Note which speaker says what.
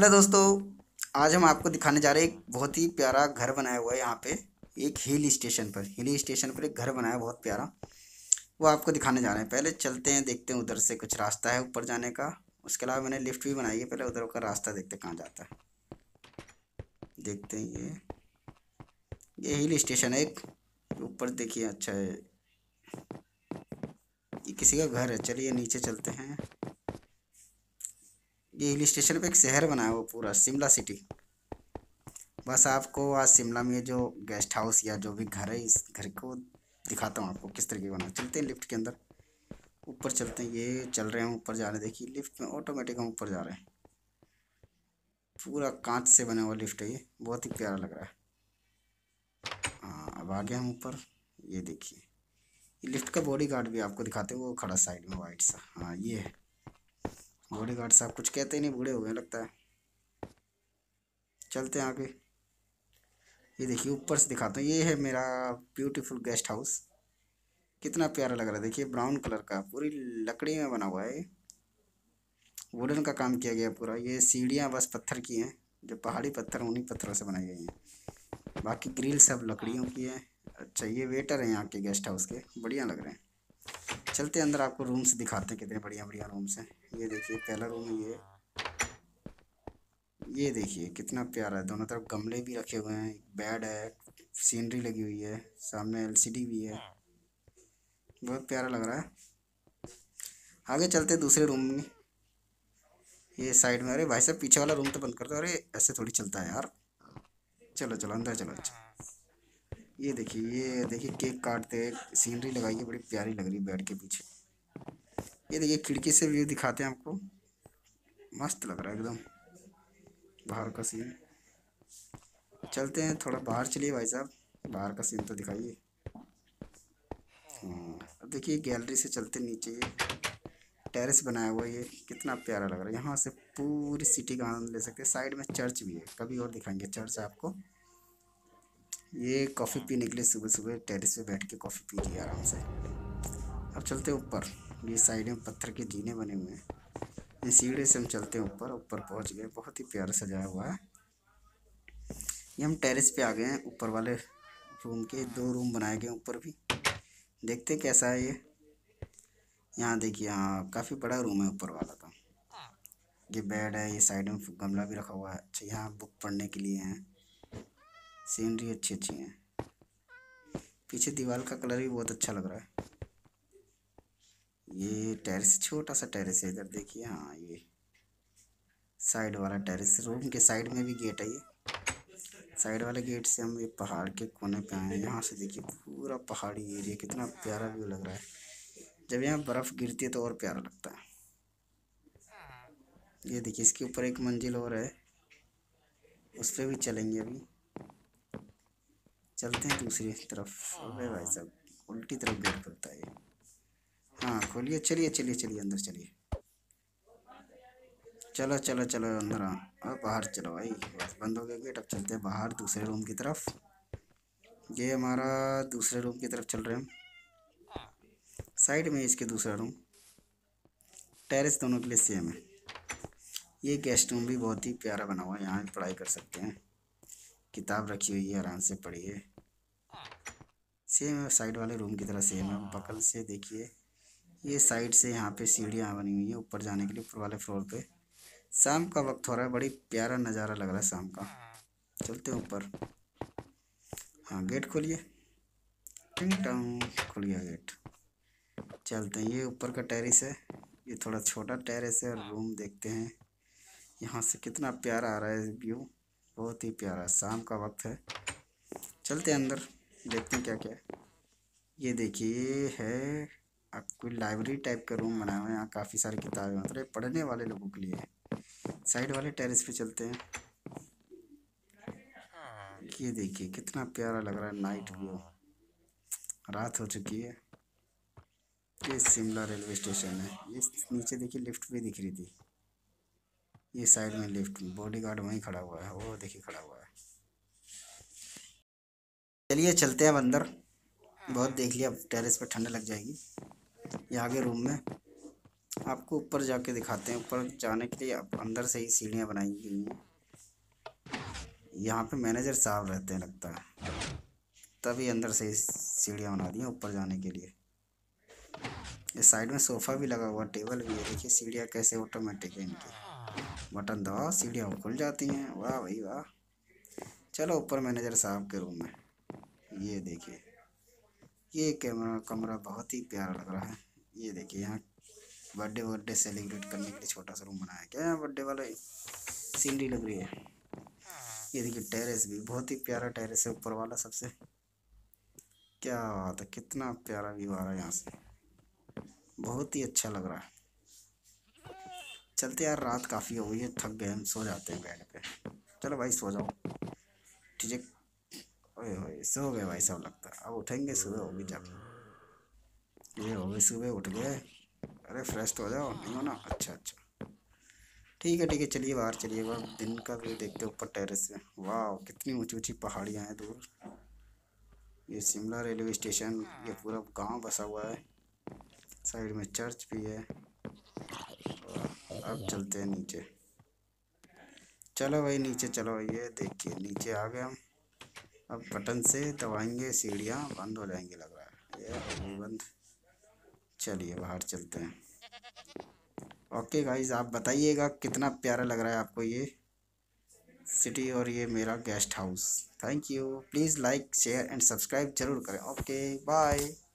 Speaker 1: Hello दोस्तों। आज हम आपको दिखाने जा रहे हैं एक बहुत ही प्यारा घर बनाया हुआ है यहाँ पे। एक हिल स्टेशन पर एक घर बनाया है बहुत प्यारा। वो आपको दिखाने जा रहे हैं। पहले चलते हैं, देखते हैं उधर से कुछ रास्ता है ऊपर जाने का। उसके अलावा मैंने लिफ्ट भी बनाई है। पहले उधर का रास्ता देखते हैं कहाँ जाता है। देखते हैं ये हिल स्टेशन है एक। ऊपर देखिए, अच्छा है। ये किसी का घर है। चलिए नीचे चलते हैं। ये हिल स्टेशन पे एक शहर बनाया हुआ पूरा, शिमला सिटी। बस आपको आज शिमला में जो गेस्ट हाउस या जो भी घर है, इस घर को दिखाता हूँ आपको किस तरीके का बना। चलते हैं लिफ्ट के अंदर, ऊपर चलते हैं। ये चल रहे हैं ऊपर जा रहे हैं। देखिए लिफ्ट में ऑटोमेटिक हम ऊपर जा रहे हैं। पूरा कांच से बना हुआ लिफ्ट है ये, बहुत ही प्यारा लग रहा है। हाँ, अब आगे हम ऊपर। ये देखिए, ये लिफ्ट का बॉडी गार्ड भी आपको दिखाते हैं। वो खड़ा साइड में वाइट सा, हाँ ये है बॉडी गार्ड साहब। कुछ कहते ही नहीं, बूढ़े हो गए लगता है। चलते हैं आगे। ये देखिए ऊपर से दिखाता हूँ। ये है मेरा ब्यूटीफुल गेस्ट हाउस। कितना प्यारा लग रहा है। देखिए ब्राउन कलर का, पूरी लकड़ी में बना हुआ है। वुडन का काम किया गया पूरा। ये सीढ़ियाँ बस पत्थर की हैं, जो पहाड़ी पत्थर, उन्हीं पत्थरों से बनाई गई हैं। बाकी ग्रिल सब लकड़ियों की है। अच्छा, ये वेटर हैं यहाँ के गेस्ट हाउस के, बढ़िया लग रहे हैं। चलते हैं अंदर, आपको रूम्स दिखाते हैं कितने बढ़िया बढ़िया रूम्स हैं। ये देखिए पहला रूम है ये। ये देखिए कितना प्यारा है। दोनों तरफ गमले भी रखे हुए हैं, बेड है, सीनरी लगी हुई है, सामने एलसीडी भी है। बहुत प्यारा लग रहा है। आगे चलते हैं दूसरे रूम में। ये साइड में, अरे भाई साहब पीछे वाला रूम तो बंद कर दो। अरे ऐसे थोड़ी चलता है यार। चलो चलो अंदर चलो। अच्छा, ये देखिए केक काटते हैं, सीनरी लगाई है, बड़ी प्यारी लग रही है बेड के पीछे। ये देखिए खिड़की से व्यू दिखाते हैं आपको। मस्त लग रहा है एकदम, बाहर का सीन। चलते हैं थोड़ा बाहर, चलिए भाई साहब, बाहर का सीन तो दिखाइए। अब देखिए गैलरी से चलते नीचे। ये टेरेस बनाया हुआ है, ये कितना प्यारा लग रहा है। यहाँ से पूरी सिटी का आनंद ले सकते हैं। साइड में चर्च भी है, कभी और दिखाएंगे चर्च आपको। ये कॉफ़ी पीने के लिए सुबह सुबह टेरेस पे बैठ के कॉफ़ी पी रही है आराम से। अब चलते हैं ऊपर। ये साइड में पत्थर के जीने बने हुए हैं। ये सीढ़ी से हम चलते हैं ऊपर। ऊपर पहुंच गए, बहुत ही प्यारा सजाया हुआ है। ये हम टेरेस पे आ गए हैं। ऊपर वाले रूम के दो रूम बनाए गए ऊपर भी। देखते हैं कैसा है ये। यहाँ देखिए, हाँ काफ़ी बड़ा रूम है ऊपर वाला तो। ये बेड है, ये साइड में गमला भी रखा हुआ है। अच्छा, यहाँ बुक पढ़ने के लिए हैं। सीनरी अच्छी अच्छी हैं। पीछे दीवार का कलर भी बहुत अच्छा लग रहा है। ये टेरेस, छोटा सा टेरेस है इधर देखिए। हाँ, ये साइड वाला टेरेस, रूम के साइड में भी गेट है। ये साइड वाले गेट से हम ये पहाड़ के कोने पे आए हैं। यहाँ से देखिए पूरा पहाड़ी एरिया, कितना प्यारा व्यू लग रहा है। जब यहाँ बर्फ़ गिरती है तो और प्यारा लगता है। ये देखिए इसके ऊपर एक मंजिल और है, उस पर भी चलेंगे अभी। चलते हैं दूसरी तरफ। अबे भाई साहब उल्टी तरफ गेट खुलता है ये। हाँ खोलिए, चलिए चलिए चलिए अंदर चलिए। चलो चलो चलो अंदर आओ। अब बाहर चलो भाई, बस बंद हो गया गेट। अब चलते हैं बाहर दूसरे रूम की तरफ। ये हमारा दूसरे रूम की तरफ चल रहे हैं हम। साइड में इसके दूसरा रूम। टेरेस दोनों के लिए सेम है। ये गेस्ट रूम भी बहुत ही प्यारा बना हुआ है, यहाँ भी पढ़ाई कर सकते हैं। किताब रखी हुई है, आराम से पढ़िए। सेम है साइड वाले रूम की तरह, सेम है। बगल से देखिए, ये साइड से यहाँ पे सीढ़ियाँ बनी हुई है ऊपर जाने के लिए, ऊपर वाले फ्लोर पे। शाम का वक्त हो रहा है, बड़ी प्यारा नज़ारा लग रहा है शाम का। चलते हैं ऊपर। हाँ गेट खोलिए। टिंग टंग, खुल गया गेट। चलते हैं, ये ऊपर का टेरेस है। ये थोड़ा छोटा टेरेस है। और रूम देखते हैं यहाँ से, कितना प्यारा आ रहा है व्यू, बहुत ही प्यारा। शाम का वक्त है, चलते हैं अंदर, देखते हैं क्या क्या है। ये देखिए ये है कोई लाइब्रेरी टाइप का रूम बनाया हुआ है। यहाँ काफ़ी सारी किताबें, मतलब पढ़ने वाले लोगों के लिए है। साइड वाले टेरेस पे चलते हैं। ये देखिए कितना प्यारा लग रहा है नाइट व्यू। रात हो चुकी है। ये शिमला रेलवे स्टेशन है। ये नीचे देखिए लिफ्ट भी दिख रही थी। ये साइड में लिफ्ट, बॉडीगार्ड वहीं खड़ा हुआ है, वो देखिए खड़ा हुआ है। चलिए चलते हैं अब अंदर। बहुत देख लिया, अब टेरेस पे ठंड लग जाएगी। ये आगे रूम में। आपको ऊपर जाके दिखाते हैं। ऊपर जाने के लिए अब अंदर से ही सीढ़ियाँ बनाई गई हैं। यहाँ पे मैनेजर साहब रहते हैं लगता है, तभी अंदर से ही सीढ़ियाँ बना दी हैं ऊपर जाने के लिए। इस साइड में सोफ़ा भी लगा हुआ, टेबल भी है। देखिए सीढ़ियाँ कैसे ऑटोमेटिक है इनकी, बटन दबाओ सीढ़ियाँ खुल जाती हैं। वाह भाई वाह। चलो ऊपर मैनेजर साहब के रूम में। ये देखिए, ये कैमरा कमरा बहुत ही प्यारा लग रहा है। ये देखिए यहाँ बर्थडे सेलिब्रेट करने के लिए छोटा सा रूम बनाया है। क्या यहाँ बर्थडे वाला सीनरी लग रही है। ये देखिए टेरेस भी बहुत ही प्यारा टेरेस है ऊपर वाला सबसे। क्या बात है, कितना प्यारा व्यू आ रहा है यहाँ से, बहुत ही अच्छा लग रहा है। चलते यार, रात काफ़ी हो गई है, थक गए हम, सो जाते हैं बेड पे। चलो भाई सो जाओ। ठीक है। ओए ओए सो गए भाई सब लगता है। अब उठेंगे, सुबह होगी जब। ये हो गई सुबह, उठ गए। अरे फ्रेश तो हो जाओ, नहीं हो ना? अच्छा अच्छा, ठीक है चलिए बाहर चलिए। बाहर दिन का व्यू देखते ऊपर टेरेस से। वाह कितनी ऊंची ऊंची पहाड़ियाँ हैं दूर। ये शिमला रेलवे स्टेशन, ये पूरा गांव बसा हुआ है। साइड में चर्च भी है। अब चलते हैं नीचे। चलो भाई नीचे चलो। ये देखिए नीचे आ गए हम। अब बटन से दबाएंगे, सीढ़ियाँ बंद हो जाएंगी लग रहा है। ये हो गई बंद। चलिए बाहर चलते हैं। ओके गाइस, आप बताइएगा कितना प्यारा लग रहा है आपको ये सिटी और ये मेरा guest house. Thank you. Please like share and subscribe जरूर करें। Okay bye.